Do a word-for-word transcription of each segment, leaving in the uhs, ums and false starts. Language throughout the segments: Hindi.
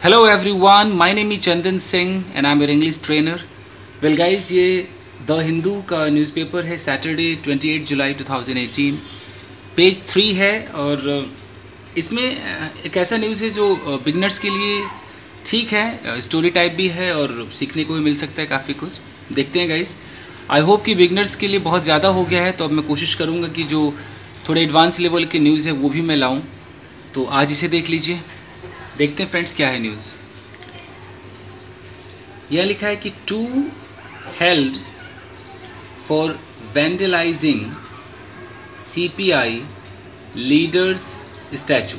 Hello everyone, my name is Chandan Singh and I'm your English trainer. Well guys, ये द हिंदू का न्यूज़पेपर है, सैटरडे अट्ठाईस जुलाई दो हज़ार अठारह, पेज थ्री है। और इसमें एक ऐसा न्यूज़ है जो बिगनर्स के लिए ठीक है, स्टोरी टाइप भी है और सीखने को भी मिल सकता है काफ़ी कुछ। देखते हैं गाइस, आई होप कि बिगनर्स के लिए बहुत ज़्यादा हो गया है, तो अब मैं कोशिश करूँगा कि जो थोड़े एडवांस लेवल के न्यूज़ है वो भी मैं लाऊँ। तो आज इसे देख लीजिए। देखते हैं फ्रेंड्स क्या है न्यूज़। यह लिखा है कि two held for vandalising C P I leaders statue.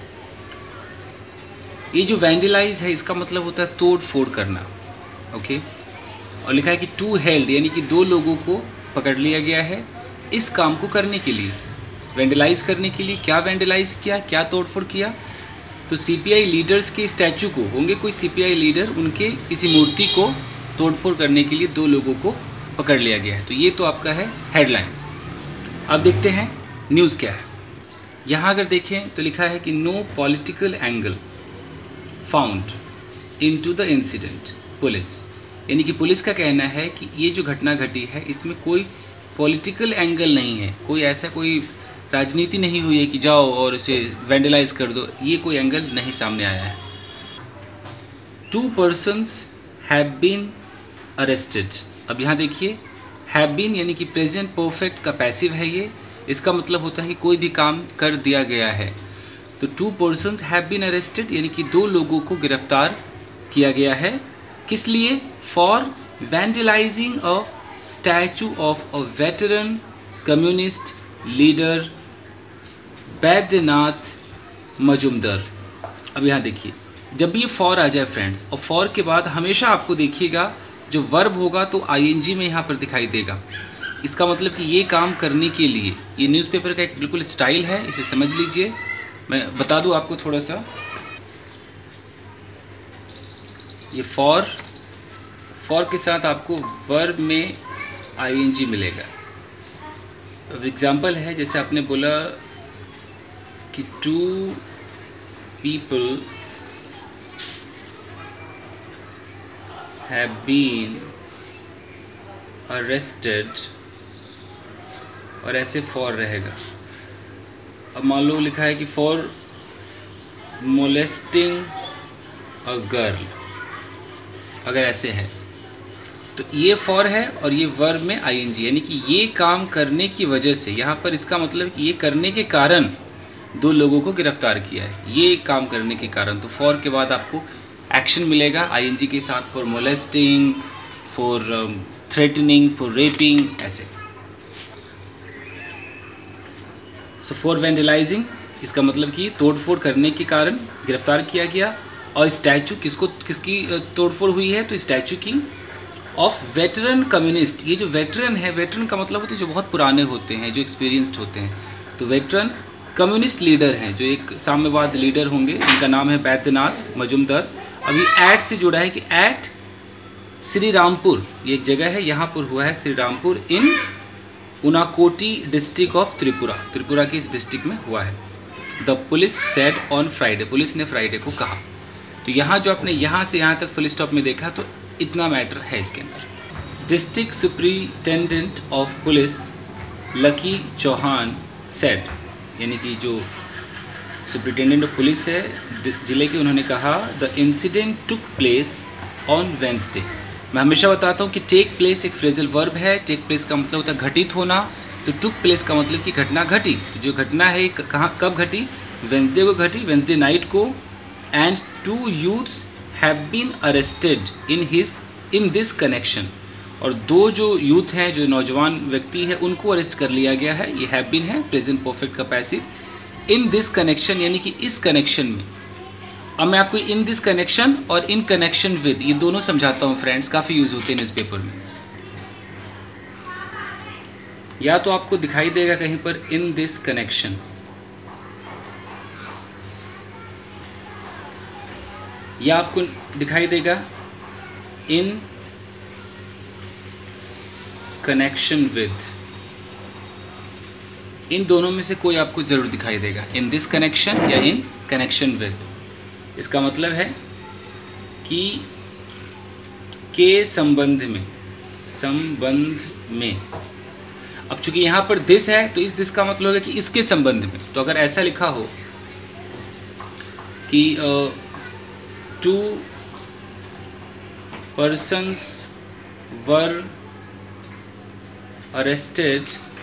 ये जो वैंडलाइज है इसका मतलब होता है तोड़ फोड़ करना, ओके। और लिखा है कि टू हेल्ड यानी कि दो लोगों को पकड़ लिया गया है इस काम को करने के लिए, वैंडलाइज करने के लिए। क्या वैंडलाइज किया, क्या तोड़फोड़ किया? तो सी पी आई लीडर्स के स्टैचू को, होंगे कोई सी पी आई लीडर, उनके किसी मूर्ति को तोड़फोड़ करने के लिए दो लोगों को पकड़ लिया गया है। तो ये तो आपका है हेडलाइन। अब देखते हैं न्यूज़ क्या है। यहाँ अगर देखें तो लिखा है कि no political angle found into the incident police, यानी कि पुलिस का कहना है कि ये जो घटना घटी है इसमें कोई पॉलिटिकल एंगल नहीं है, कोई ऐसा कोई राजनीति नहीं हुई है कि जाओ और इसे वैंडलाइज कर दो, ये कोई एंगल नहीं सामने आया है। Two persons have been arrested. अब यहाँ देखिए, हैव बीन यानी कि प्रेजेंट परफेक्ट का पैसिव है ये, इसका मतलब होता है कि कोई भी काम कर दिया गया है। तो two persons have been arrested यानी कि दो लोगों को गिरफ्तार किया गया है। किस लिए? For vandalising a statue of a veteran communist leader Baidyanath Majumdar. अब यहाँ देखिए, जब भी ये फॉर आ जाए फ्रेंड्स, और फॉर के बाद हमेशा आपको देखिएगा जो वर्ब होगा तो आई एन जी में यहाँ पर दिखाई देगा। इसका मतलब कि ये काम करने के लिए, ये न्यूज़पेपर का एक बिल्कुल स्टाइल है, इसे समझ लीजिए। मैं बता दूँ आपको थोड़ा सा, ये फॉर फॉर के साथ आपको वर्ब में आई एन जी मिलेगा। अब एग्जाम्पल है, जैसे आपने बोला कि two people have been arrested, और ऐसे फॉर रहेगा। अब मान लो लिखा है कि फॉर मोलेस्टिंग अ गर्ल, अगर ऐसे है तो ये फॉर है और ये वर्ब में आई एन जी, यानी कि ये काम करने की वजह से, यहाँ पर इसका मतलब कि ये करने के कारण दो लोगों को गिरफ्तार किया है, ये काम करने के कारण। तो फॉर के बाद आपको एक्शन मिलेगा आई एन जी के साथ, for molesting, for threatening, for raping, ऐसे। सो फॉर वैंडलाइजिंग इसका मतलब कि तोड़फोड़ करने के कारण गिरफ्तार किया गया। और स्टैचू किसको किसकी तोड़फोड़ हुई है? तो स्टैचू की ऑफ वेटरन कम्युनिस्ट। ये जो वेटरन है, वेटरन का मतलब होता है जो बहुत पुराने होते हैं, जो एक्सपीरियंस्ड होते हैं। तो वेटरन कम्युनिस्ट लीडर हैं, जो एक साम्यवाद लीडर होंगे, इनका नाम है बैद्यनाथ मजुमदार। अभी ऐट से जुड़ा है कि ऐट श्री रामपुर, ये एक जगह है, यहाँ पर हुआ है Shri Rampur, in Unakoti district of Tripura, Tripura के इस डिस्ट्रिक्ट में हुआ है। The police said on Friday, police ने फ्राइडे को कहा। तो यहाँ जो आपने यहाँ से यहाँ तक फुल स्टॉप में देखा, तो इतना मैटर है इसके अंदर। District superintendent of police Lucky Chauhan said, यानी कि जो सुप्रिटेंडेंट ऑफ पुलिस है जिले के, उन्होंने कहा the incident took place on Wednesday. मैं हमेशा बताता हूँ कि टेक प्लेस एक फ्रेजल वर्ब है। टेक प्लेस का मतलब होता है घटित होना, तो टुक प्लेस का मतलब कि घटना घटी। तो जो घटना है कहाँ कब घटी? वेंसडे को घटी, वेंसडे नाइट को। And two youths have been arrested in his in this connection, और दो जो यूथ हैं, जो नौजवान व्यक्ति है, उनको अरेस्ट कर लिया गया है। ये हैव बीन है, प्रेजेंट परफेक्ट का पैसिव। इन दिस कनेक्शन यानी कि इस कनेक्शन में। अब मैं आपको इन दिस कनेक्शन और इन कनेक्शन विद, ये दोनों समझाता हूँ फ्रेंड्स, काफ़ी यूज़ होते हैं न्यूज़पेपर में। या तो आपको दिखाई देगा कहीं पर इन दिस कनेक्शन, या आपको दिखाई देगा इन कनेक्शन विद। इन दोनों में से कोई आपको ज़रूर दिखाई देगा, इन दिस कनेक्शन या इन कनेक्शन विद। इसका मतलब है कि के संबंध में संबंध में अब चूंकि यहाँ पर दिस है तो इस दिस का मतलब है कि इसके संबंध में। तो अगर ऐसा लिखा हो कि two persons were arrested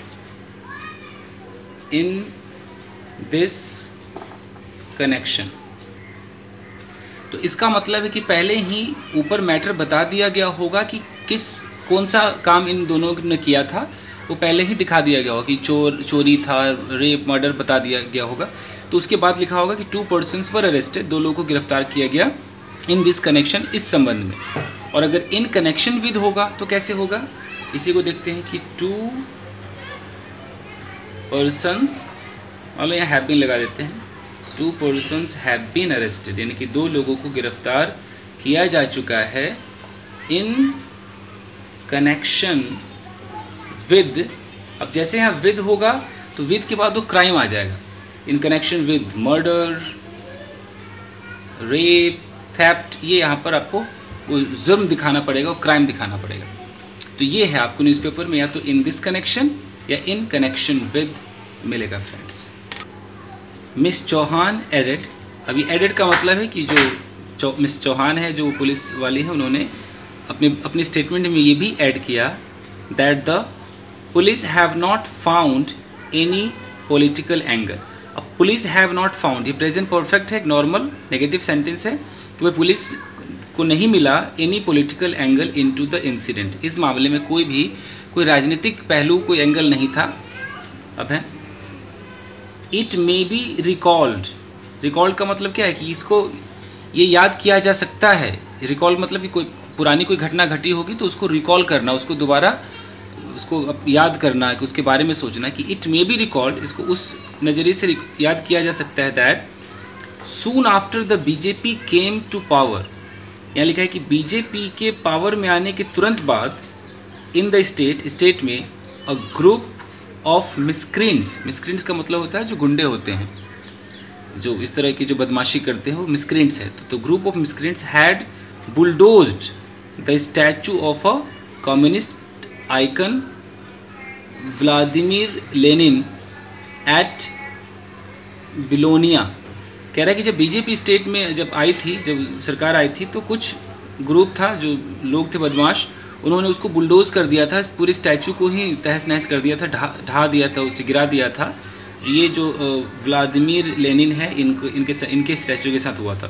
in this connection, तो इसका मतलब है कि पहले ही ऊपर मैटर बता दिया गया होगा कि किस कौन सा काम इन दोनों ने किया था, वो पहले ही दिखा दिया गया होगा कि चोर चोरी था, रेप मर्डर बता दिया गया होगा। तो उसके बाद लिखा होगा कि टू पर्सन्स वर अरेस्टेड, दो लोगों को गिरफ्तार किया गया इन दिस कनेक्शन, इस संबंध में। और अगर इन कनेक्शन विद होगा तो कैसे होगा, इसी को देखते हैं कि टू पर्सन्स, मान लो यहाँ हैव बीन लगा देते हैं, two persons have been arrested, यानी कि दो लोगों को गिरफ्तार किया जा चुका है इन कनेक्शन विद। अब जैसे यहाँ विद होगा तो विद के बाद वो क्राइम आ जाएगा, in connection with murder, rape, theft, ये यहाँ पर आपको वो जुर्म दिखाना पड़ेगा, वो क्राइम दिखाना पड़ेगा। तो ये है आपको न्यूज़पेपर में या तो इन दिस कनेक्शन या इन कनेक्शन विद मिलेगा। फ्रेंड्स, मिस चौहान एडेड, अभी एडेड का मतलब है कि जो चौ, मिस चौहान है जो पुलिस वाली है, उन्होंने अपने अपनी स्टेटमेंट में ये भी ऐड किया that the police have not found any political angle. अब पुलिस हैव नॉट फाउंड, ये प्रेजेंट परफेक्ट है, एक नॉर्मल नेगेटिव सेंटेंस है कि भाई पुलिस को नहीं मिला any political angle into the incident, इस मामले में कोई भी कोई राजनीतिक पहलू, कोई एंगल नहीं था। अब है it may be recalled, recalled का मतलब क्या है कि इसको ये याद किया जा सकता है। रिकॉल मतलब कि कोई पुरानी कोई घटना घटी होगी तो उसको रिकॉल करना, उसको दोबारा उसको याद करना, कि उसके बारे में सोचना कि इट मे बी रिकॉल्ड, इसको उस नज़रिए से याद किया जा सकता है that soon after the BJP came to power, यहाँ लिखा है कि बीजेपी के पावर में आने के तुरंत बाद इन द स्टेट, स्टेट में अ ग्रुप ऑफ मिस्क्रींट्स, मिस्क्रींट्स का मतलब होता है जो गुंडे होते हैं, जो इस तरह की जो बदमाशी करते हैं वो मिस्क्रींट्स है। तो group of miscreants had bulldozed the statue of a communist icon Vladimir Lenin at Belonia. कह रहा है कि जब बीजेपी स्टेट में जब आई थी, जब सरकार आई थी, तो कुछ ग्रुप था, जो लोग थे बदमाश, उन्होंने उसको बुलडोज कर दिया था, पूरे स्टैचू को ही तहस नहस कर दिया था, ढा ढा दिया था, उसे गिरा दिया था। ये जो व्लादिमीर लेनिन है, इनको इनके इनके स्टैचू के साथ हुआ था।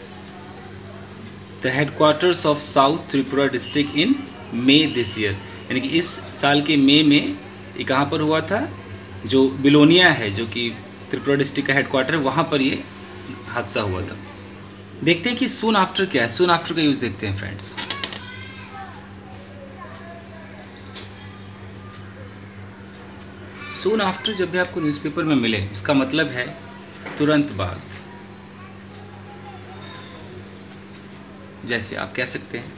The headquarters of South Tripura district in May this year, यानी कि इस साल के मई में ये कहाँ पर हुआ था, जो बिलोनिया है जो कि त्रिपुरा डिस्ट्रिक्ट का हेडक्वार्टर है, वहाँ पर ये हादसा हुआ था। देखते हैं कि सून आफ्टर क्या है, सून आफ्टर का यूज़ देखते हैं फ्रेंड्स। सून आफ्टर जब भी आपको न्यूज़पेपर में मिले, इसका मतलब है तुरंत बाद। जैसे आप कह सकते हैं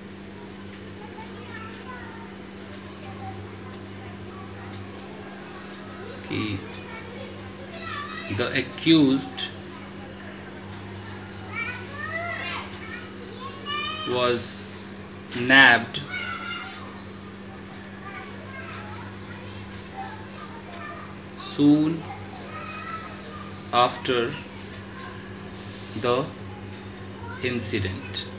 कि the accused was nabbed soon after the incident,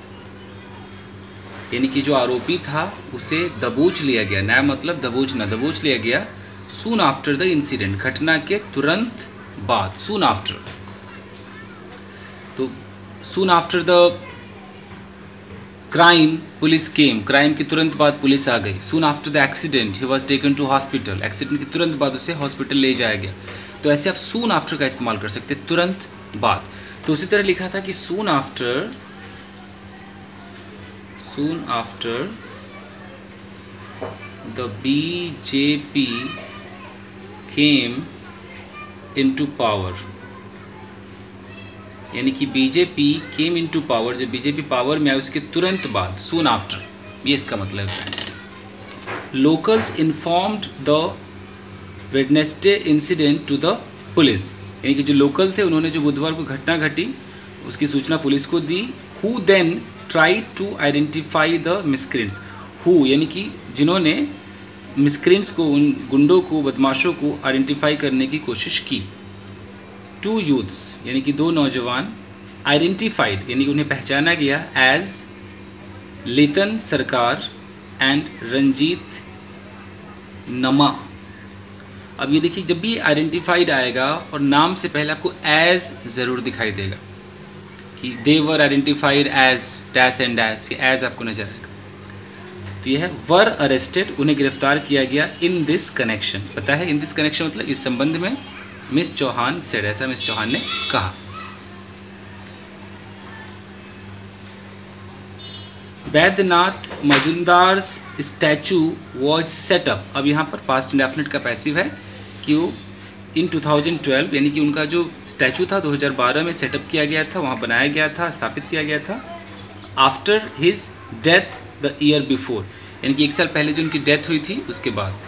यानी कि जो आरोपी था उसे दबोच लिया गया। नैब मतलब दबोचना, दबोच लिया गया soon after the incident, घटना के तुरंत बाद, soon after। तो soon after the crime police came, crime के तुरंत बाद पुलिस आ गई। Soon after the accident he was taken to hospital, accident के तुरंत बाद उसे हॉस्पिटल ले जाया गया। तो ऐसे आप सून आफ्टर का इस्तेमाल कर सकते, तुरंत बाद। तो उसी तरह लिखा था कि soon after soon after the BJP came into power, यानी कि बीजेपी केम इनटू पावर, जब बीजेपी पावर में आए उसके तुरंत बाद, सून आफ्टर, ये इसका मतलब है friends. Locals informed the Wednesday incident to the police, यानी कि जो लोकल थे उन्होंने जो बुधवार को घटना घटी उसकी सूचना पुलिस को दी who then try to identify the miscreants. Who यानी कि जिन्होंने मिसक्रेंट्स को, उन गुंडों को, बदमाशों को आइडेंटिफाई करने की कोशिश की। टू यूथ्स यानी कि दो नौजवान, आइडेंटिफाइड यानी कि उन्हें पहचाना गया एज लेतन सरकार एंड रंजीत नमा। अब ये देखिए, जब भी आइडेंटिफाइड आएगा और नाम से पहले आपको एज ज़रूर दिखाई देगा कि they were identified as dash and dash, ये एज आपको नजर आएगा। तो ये है वर अरेस्टेड, उन्हें गिरफ्तार किया गया इन दिस कनेक्शन। पता है इन दिस कनेक्शन मतलब इस संबंध में, मिस चौहान सेड, ऐसा मिस चौहान ने कहा। Baidyanath Majumdar statue was set up. अब यहाँ पर पास्ट इंडेफिनिट का पैसिव है कि वो इन टू थाउजेंड ट्वेल्व यानी कि उनका जो स्टैचू था दो हज़ार बारह में सेटअप किया गया था, वहाँ बनाया गया था, स्थापित किया गया था। After his death the year before, यानी कि एक साल पहले जो उनकी डेथ हुई थी उसके बाद।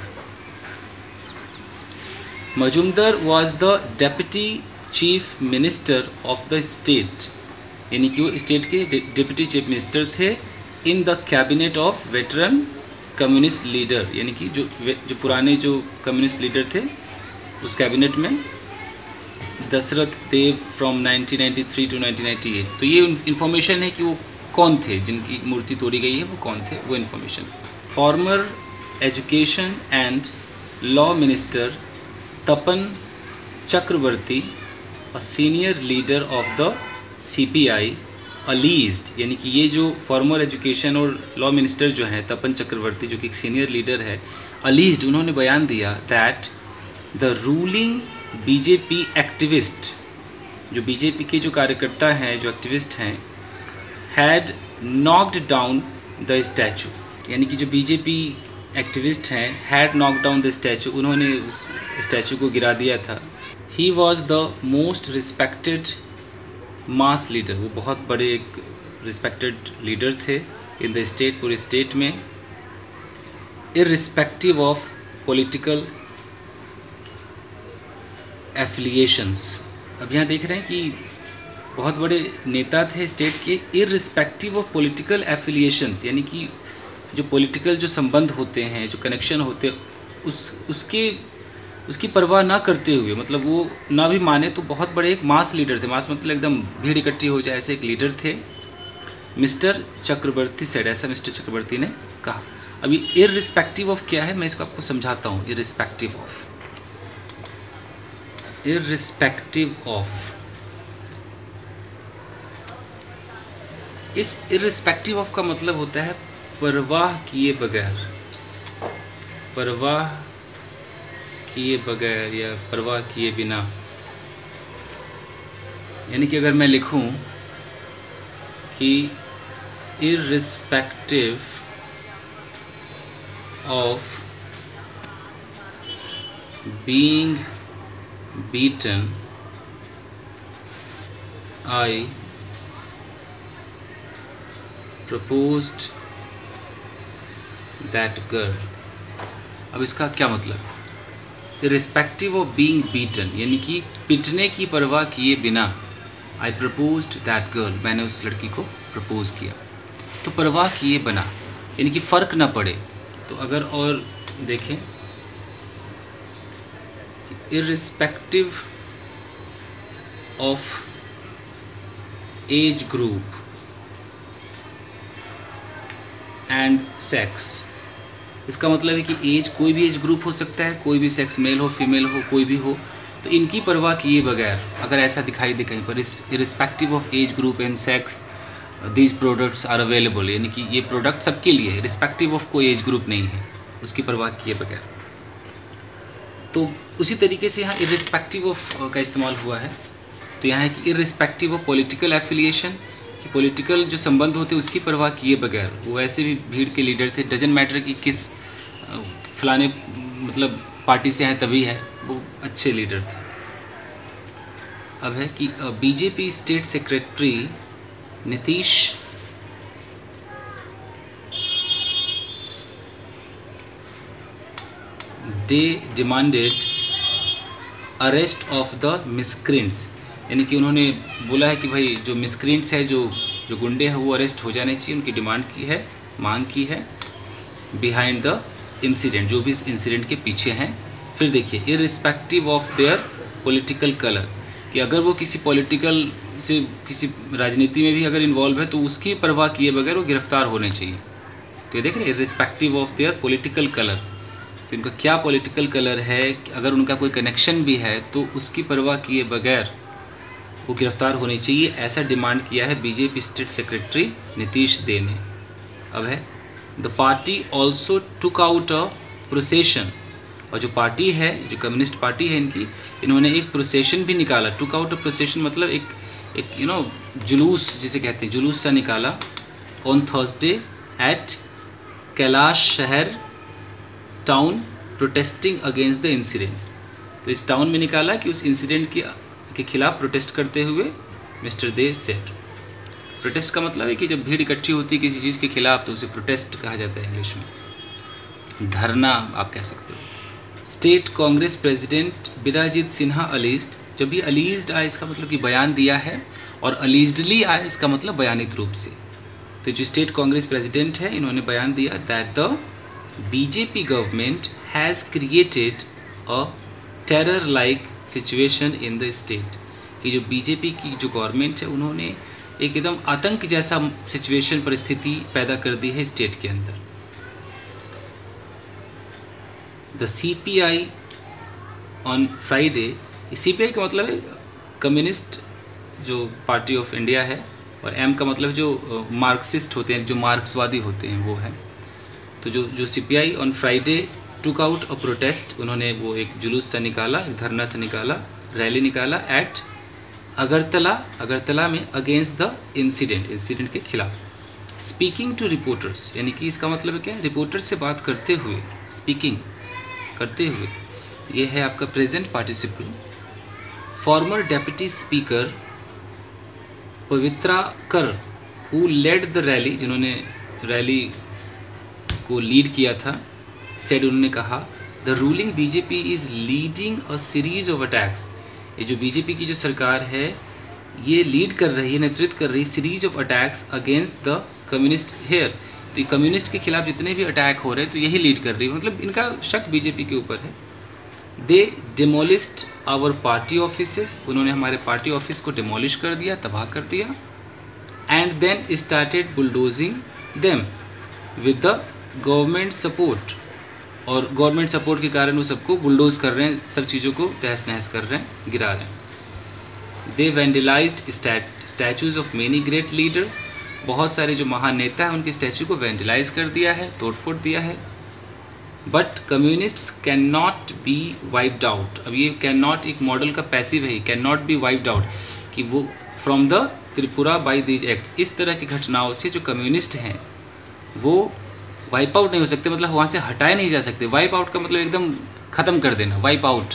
Majumdar was the deputy chief minister of the state, यानी कि वो स्टेट के डिप्टी चीफ मिनिस्टर थे in the cabinet of veteran communist leader, यानी कि जो जो पुराने जो कम्युनिस्ट लीडर थे उस कैबिनेट में, Dasharath Deb from nineteen ninety three to nineteen ninety eight. तो ये इन्फॉर्मेशन है कि वो कौन थे, जिनकी मूर्ति तोड़ी गई है वो कौन थे, वो information. Former education and law minister Tapan Chakraborty, a senior leader of the C P I, alleged, यानी कि ये जो फॉर्मर एजुकेशन और लॉ मिनिस्टर जो हैं तपन चक्रवर्ती, जो कि एक सीनियर लीडर है, अलीज्ड, उन्होंने बयान दिया that the ruling BJP activist, जो बीजेपी के जो कार्यकर्ता हैं, जो एक्टिविस्ट हैं, had knocked down the statue, यानी कि जो बीजेपी एक्टिविस्ट हैं had knock down the statue, उन्होंने उस स्टैचू को गिरा दिया था। He was the most respected mass leader, वो बहुत बड़े एक रिस्पेक्टेड लीडर थे इन द स्टेट, पूरे स्टेट में, इर्रिस्पेक्टिव ऑफ पॉलिटिकल एफिलिएशंस। अब यहाँ देख रहे हैं कि बहुत बड़े नेता थे स्टेट के, इर्रिस्पेक्टिव ऑफ पॉलिटिकल एफिलिएशंस, यानी कि जो पॉलिटिकल जो संबंध होते हैं, जो कनेक्शन होते हैं, उस उसके उसकी परवाह ना करते हुए, मतलब वो ना भी माने तो बहुत बड़े एक मास लीडर थे। मास मतलब एकदम भीड़ इकट्ठी हो जाए, ऐसे एक लीडर थे। मिस्टर चक्रवर्ती सेड, ऐसा मिस्टर चक्रवर्ती ने कहा। अभी इर्रिस्पेक्टिव ऑफ क्या है मैं इसको आपको समझाता हूँ। इर्रिस्पेक्टिव ऑफ, इर्रिस्पेक्टिव ऑफ, इस इर्रिस्पेक्टिव ऑफ का मतलब होता है परवाह किए बगैर, परवाह किए बगैर या परवाह किए बिना। यानी कि अगर मैं लिखूं कि irrespective of being beaten I proposed that girl. अब इसका क्या मतलब? इर्रिस्पेक्टिव ऑफ बीइंग बीटन, यानी कि पिटने की परवाह किए बिना, आई प्रपोज्ड दैट गर्ल, मैंने उस लड़की को प्रपोज किया। तो परवाह किए बिना यानी कि फ़र्क ना पड़े। तो अगर और देखें, irrespective of age group and sex, इसका मतलब है कि एज, कोई भी एज ग्रुप हो सकता है, कोई भी सेक्स, मेल हो फीमेल हो, कोई भी हो, तो इनकी परवाह किए बगैर अगर ऐसा दिखाई दे कहीं पर, irrespective of age group and sex these products are available, यानी कि ये प्रोडक्ट सबके लिए है, रिस्पेक्टिव ऑफ कोई एज ग्रुप नहीं है, उसकी परवाह किए बगैर। तो उसी तरीके से यहाँ इर्रिस्पेक्टिव ऑफ का इस्तेमाल हुआ है। तो यहाँ है कि इर्रिस्पेक्टिव ऑफ पॉलिटिकल एफिलिएशन, कि पॉलिटिकल जो संबंध होते हैं उसकी परवाह किए बगैर, वो वैसे भी भीड़ के लीडर थे, डजन मैटर कि किस फलाने मतलब पार्टी से हैं तभी है, वो अच्छे लीडर थे। अब है कि BJP state secretary Nitish Dey demanded arrest of the miscreants, यानी कि उन्होंने बोला है कि भाई जो मिसक्रेंट्स है, जो जो गुंडे हैं वो अरेस्ट हो जाने चाहिए, उनकी डिमांड की है, मांग की है बिहाइंड द इंसिडेंट, जो भी इस इंसिडेंट के पीछे हैं। फिर देखिए irrespective of their political colour, कि अगर वो किसी पॉलिटिकल से, किसी राजनीति में भी अगर इन्वॉल्व है तो उसकी परवाह किए बगैर वो गिरफ्तार होने चाहिए। तो ये देख रहे हैं irrespective of their political colour, तो इनका क्या पॉलिटिकल कलर है, अगर उनका कोई कनेक्शन भी है तो उसकी परवाह किए बगैर वो गिरफ्तार होने चाहिए, ऐसा डिमांड किया है BJP state secretary Nitish Dey ने। अब है the party also took out a procession, और जो पार्टी है, जो कम्युनिस्ट पार्टी है इनकी, इन्होंने एक प्रोसेशन भी निकाला। टुक आउट अ प्रोसेशन मतलब एक एक यू नो जुलूस जिसे कहते हैं, जुलूस सा निकाला on Thursday at Kailashahar town protesting against the incident. तो इस टाउन में निकाला कि उस इंसिडेंट के के खिलाफ प्रोटेस्ट करते हुए मिस्टर दे सेड। प्रोटेस्ट का मतलब है कि जब भीड़ इकट्ठी होती है किसी चीज़ के खिलाफ तो उसे प्रोटेस्ट कहा जाता है इंग्लिश में, धरना आप कह सकते हो। State Congress president Birajit Sinha alleged, जब भी अलीज्ड आए इसका मतलब कि बयान दिया है, और अलीज्डली आए इसका मतलब बयानित रूप से। तो जो स्टेट कांग्रेस प्रेसिडेंट है इन्होंने बयान दिया that the BJP government has created a terror like situation in the state, कि जो बीजेपी की जो गवर्नमेंट है उन्होंने एक एकदम आतंक जैसा सिचुएशन, परिस्थिति पैदा कर दी है स्टेट के अंदर। The C P I on Friday, C P I का मतलब है कम्युनिस्ट जो पार्टी ऑफ इंडिया है, और एम का मतलब जो मार्क्सिस्ट होते हैं, जो मार्क्सवादी होते हैं वो है। तो जो जो C P I on Friday took out a protest, उन्होंने वो एक जुलूस सा निकाला, एक धरना सा निकाला, रैली निकाला एट अगरतला, अगरतला में अगेंस्ट द इंसिडेंट, इंसिडेंट के खिलाफ। स्पीकिंग टू रिपोर्टर्स, यानी कि इसका मतलब क्या है, रिपोर्टर्स से बात करते हुए, स्पीकिंग करते हुए, ये है आपका present participle. Former deputy speaker Pabitra Kar who led the rally, जिन्होंने रैली को लीड किया था, सेड, उन्होंने कहा the ruling BJP is leading a series of attacks, ये जो बीजेपी की जो सरकार है ये लीड कर रही है, नेतृत्व कर रही है series of attacks against the communist here. तो कम्युनिस्ट के खिलाफ जितने भी अटैक हो रहे हैं तो यही लीड कर रही है, मतलब इनका शक बीजेपी के ऊपर है। They demolished our party offices, उन्होंने हमारे पार्टी ऑफिस को डिमोलिश कर दिया, तबाह कर दिया। And then started bulldozing them with the government support, और गवर्नमेंट सपोर्ट के कारण वो सबको बुलडोज कर रहे हैं, सब चीज़ों को तहस नहस कर रहे हैं, गिरा रहे हैं। They vandalised statues of many great leaders, बहुत सारे जो महान नेता हैं उनके स्टैचू को वेंडलाइज कर दिया है, तोड़फोड़ दिया है। But communists can not be wiped out, अब ये कैन नॉट एक मॉडल का पैसिव है, can not be wiped out, कि वो from the Tripura by these acts, इस तरह की घटनाओं से जो कम्युनिस्ट हैं वो वाइप आउट नहीं हो सकते, मतलब वहाँ से हटाए नहीं जा सकते। वाइप आउट का मतलब एकदम ख़त्म कर देना, वाइप आउट,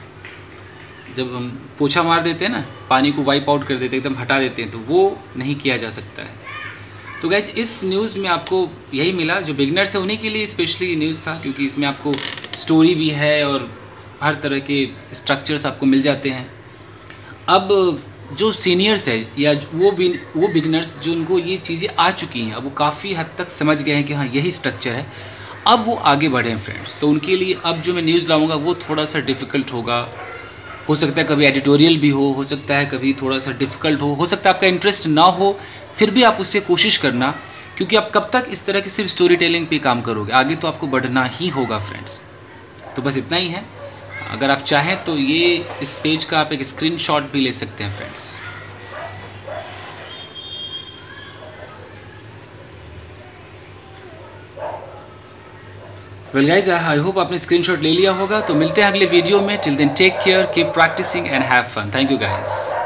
जब हम पोछा मार देते हैं ना, पानी को वाइप आउट कर देते हैं, एकदम हटा देते हैं, तो वो नहीं किया जा सकता है। तो गाइस इस न्यूज़ में आपको यही मिला, जो बिगनर्स है उन्हीं के लिए स्पेशली न्यूज़ था, क्योंकि इसमें आपको स्टोरी भी है और हर तरह के स्ट्रक्चर्स आपको मिल जाते हैं। अब जो सीनियर्स है या वो भी वो बिगनर्स जो उनको ये चीज़ें आ चुकी हैं, अब वो काफ़ी हद तक समझ गए हैं कि हाँ यही स्ट्रक्चर है, अब वो आगे बढ़े हैं फ्रेंड्स। तो उनके लिए अब जो मैं न्यूज़ लाऊंगा वो थोड़ा सा डिफ़िकल्ट होगा, हो सकता है कभी एडिटोरियल भी हो हो सकता है कभी थोड़ा सा डिफ़िकल्ट हो हो सकता है आपका इंटरेस्ट ना हो, फिर भी आप उससे कोशिश करना, क्योंकि आप कब तक इस तरह की सिर्फ स्टोरी टेलिंग पे काम करोगे, आगे तो आपको बढ़ना ही होगा फ्रेंड्स। तो बस इतना ही है, अगर आप चाहें तो ये इस पेज का आप एक स्क्रीनशॉट भी ले सकते हैं friends. Well guys, I hope आपने स्क्रीनशॉट ले लिया होगा। तो मिलते हैं अगले वीडियो में। Till then take care, keep practising and have fun. Thank you guys.